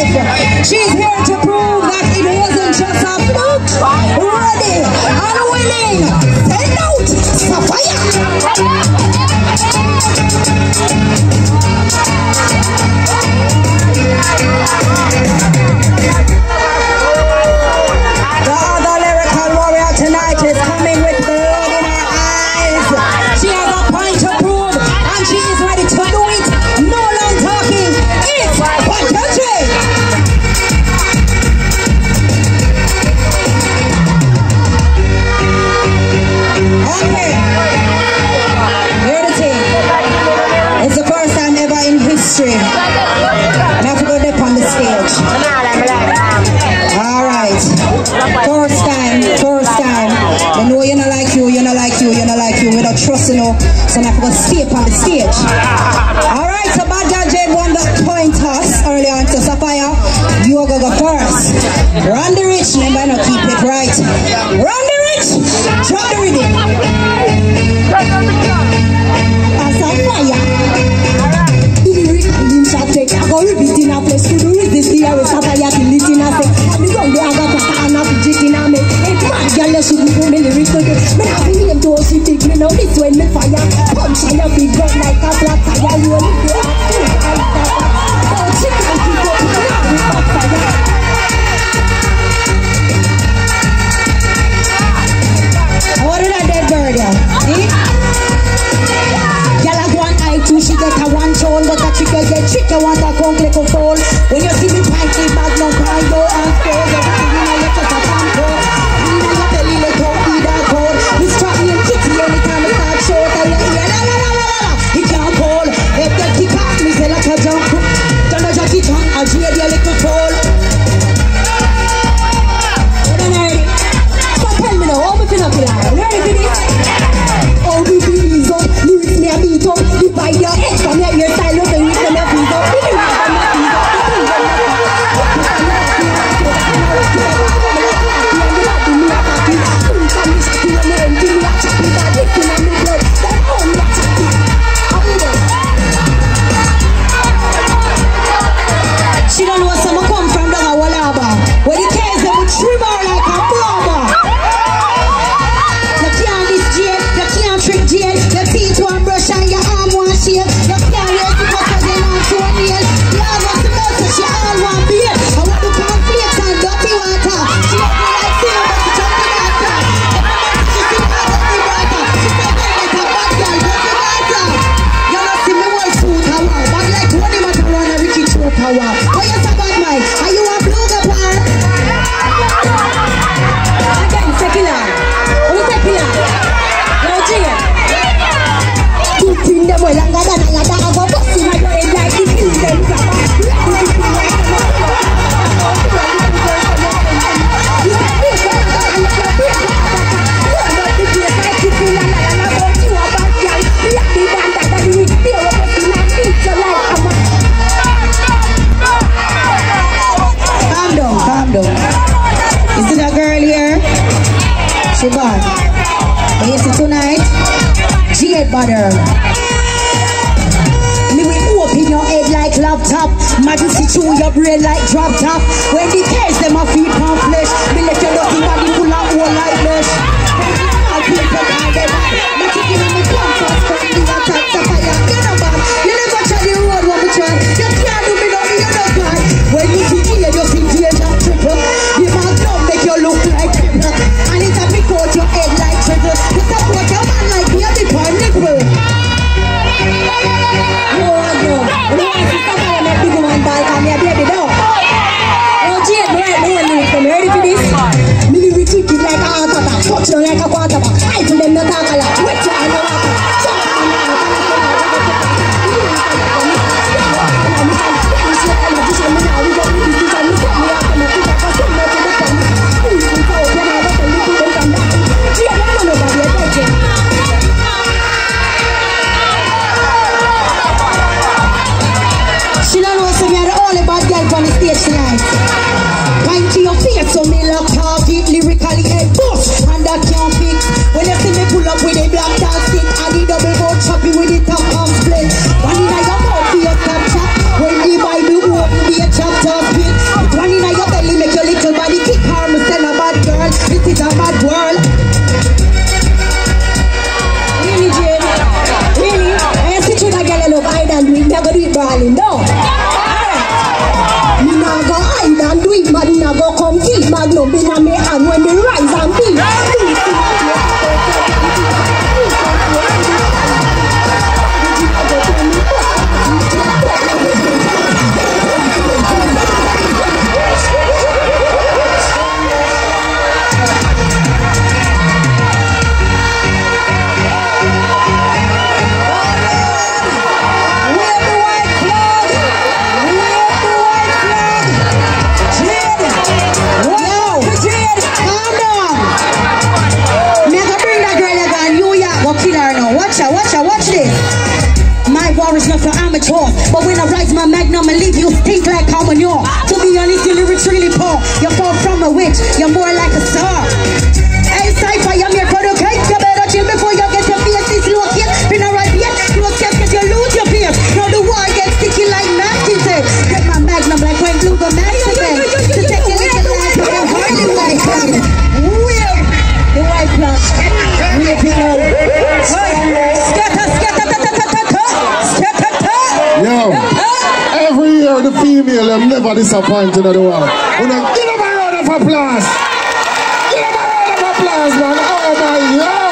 She's here to prove that it wasn't just a fluke. Ready and willing. Send out Sapphire. The other lyrical warrior tonight is coming with blood in her eyes. She has a point to prove and she is ready to do it. No long talking. It's Patanjali. Okay. Hear the thing. It's the first time ever in history. I have to go there on the stage. Alright. First time. I know you're not like you. We don't trust you know. So I have to go stay up on the stage. Alright, so Bad Girl Jade won the point toss earlier on to Sapphire. You are going to go first. Run the rich, remember not keep it right. Run the rich! Drop the rhythm. Sapphire. I go repeat in a place to do this here with Sapphire till it's in a set. And the ground they have got a can of jig in a me. Hey, man, girl, you shouldn't do me lyrics today. Me not feel them to see big, me know this when me fire. Punch on your big gun like a flat tire. You only do a fool like that. Oh, she can't keep up, she can't be back fire. What did that dead bird, yeah? See? Girl, I go on eye too, she get a one tone, but that chick get trick, I want a conk like a fall. When you see me pinky bag, no cry, go and stay. Everything in a little just a tampon. In a belly, let out, eat that cold. We strap me and kitty anytime I start show. Tell you, la la la la la la. He can't call. If they kick off, me say like a jump. Don't know just it on, I'll trade you a little troll. So tell me now, how me feel like? Ready for this? How do you feel up? Lyrics me a beat up. Divide your head from your style up and you can have feet up. She don't know someone come from down a Walaba. Where the case they would trim her like a barber. You can't this jail, you can't trick jail. Your teeth one brush and your arm one shave. You can't raise the cup as you want to a nail. You have got to know so she all one beer. I want to conflict and dirty water. She don't feel like fear but she jump in water. She see her dirty water. She say they like a bad girl, dirty water. You don't see me one suit a war. Bad like Tony Macaron and Ricky Choke a war. Oh yes a bad mind. Are you a blue the bar? Again, secular. Who's secular? No Jay. You think them well longer than a ladder. I go busting on your head like this is them grabber. You say this one and you say this one. You are not the place like this in a ladder. I want you a bad girl. You have the band that the rich beer up in a beat you like a man. Calm down. You see that girl here? She bad. You see tonight? Jade butter. Me will open your head like laptop. Majesty through your brain like drop top. When the case them a feed on flesh. Me let your dirty body full of hole like mesh. I'll feel the kind of bad. Me kicking on me pump first from the attack the fire. You know bad. You never try the road when we try. You can't do me nothing, you know bad. When you see here, you see here and triple. You must don't make you look like triple. And it's a pick out your head like triple. You support your man like me a big one nipple. Baby, no. Oh, Jade, right, no one needs them. Ready for this? Me lyrics wicked like a heart attack. Touch them like a quarterback. I tell them not talk a lot. Wet you on the water. Jump on the water. She don't know so me are the only bad girl on the stage tonight. Point to your face so me lock half it lyrically head bust and that can't fit. When you see me pull up with a black dance stick and the double boat choppy with the top half split. One in your mouth for your top chop. When the Bible open be a chapter spit. sauce. But when I rise my magnum, I leave you stink like how manure. To be honest, your lyrics really poor. You're far from a witch, you're more like a star. Hey, Cypher, you're here for the cake. You better chill before you get your face dislocated. Been a right yet, close case, cause you lose your face. Now the war gets sticky like nasty tape. Get my magnum like when blue go nasty tape. To take your little life, you can hardly like it. Weird. The white plant. Weird people. Yo, every year the female them never disappointed at the world. Give them a round of applause. Give them a round of applause, man. Oh my,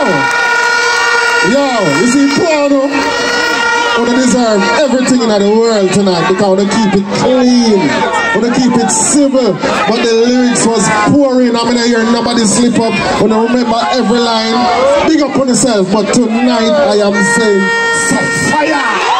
yo, you see, Porno, we deserve everything in the world tonight because we keep it clean, we keep it civil. But the lyrics was pouring. I mean, I hear nobody slip up. We remember every line. Big up on yourself. But tonight I am saying, fire.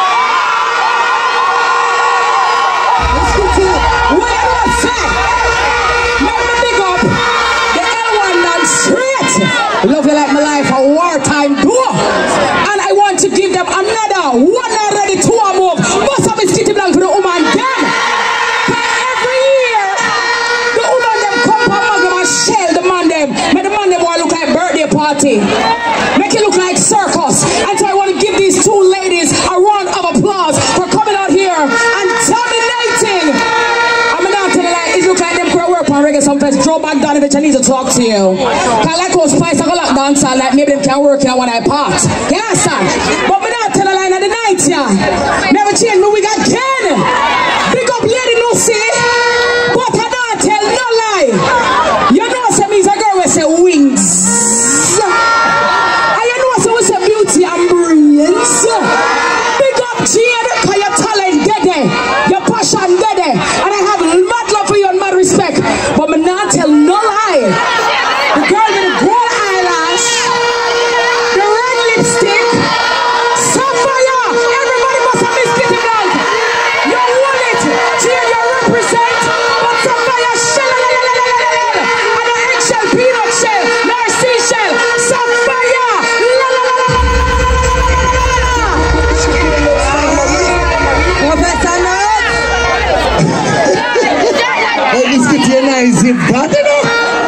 Love you like my life, a wartime duo. And I want to give them another one already, two or more. Most of it's Kitty Blank to the woman them. Every year, the woman them come from Magnum and shell the man them. Make the man them want to look like birthday party. Make it look like circus. And so I want to give these two ladies a round of applause for coming out here and dominating. I'm not telling you, like, it look like them crowd work on reggae sometimes. Joe Bogdanovich, I need to talk to you. I like those Spice, I go like dance all like maybe them can work here when I part. Yes, sir. But me not tell a line of the night, yeah. Never change me, we got Ken. Big up Lady Lucy. But I don't tell no lie. You know say me's a girl with say wings. And you know say we say beauty and brains. Big up Jade, cause your talent dead there. Your passion dead there. And I have mad love for you and mad respect. But me not tell no lie. The girl with the gold eyelash, the red lipstick, Sapphire. Everybody must have Miss Kitty Blank. You want it, Jane, you represent. But Sapphire shell, and the eggshell, peanut shell, Narcy shell, Sapphire. Professor Nut. Hey, this Kitty and I is bad enough.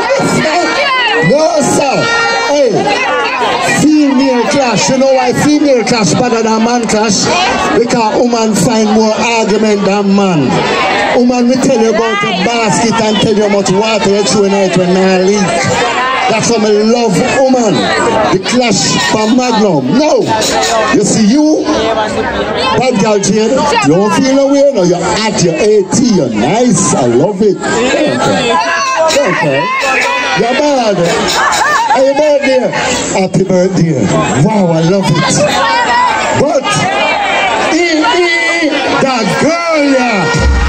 No, sir. Hey, female clash. You know why female clash better than man clash? Because woman find more argument than man. Woman will tell you about the basket and tell you how much water you throw in it when I leak. That's why I love woman. The clash from Magnum. No. You see you, bad girl Jane, you don't feel away now. You're at your 80. You're nice. I love it. Okay. You're bad. Hey, birthday. Happy birthday. Wow, I love it. But, that girl, yeah.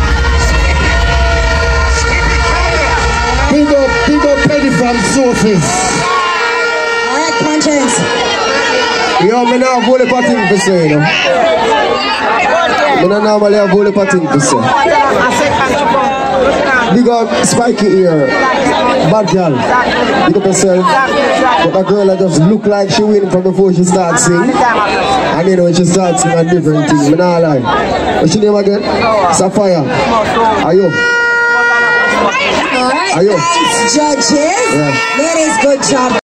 Big up Penny from Surface. Alright, conscience. Yo, me now have only thing to say, you know. Me not normally have only thing to say. Big up Spiky here. Bad girl. Big up yourself. But a girl that just look like she win from before she starts sing. And then when she starts sing a different thing. Me not lie. What's your name again? Sapphire. Are you? Alright, guys, judges. Yeah. Ladies, good job.